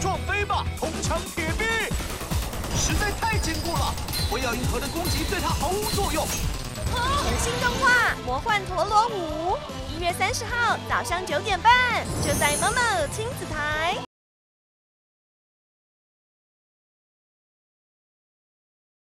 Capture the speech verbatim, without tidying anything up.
撞飞吧，铜墙铁壁！实在太坚固了，火药银河的攻击对它毫无作用。 全新动画《魔幻陀螺舞》，一月三十号早上九点半，就在某某亲子台。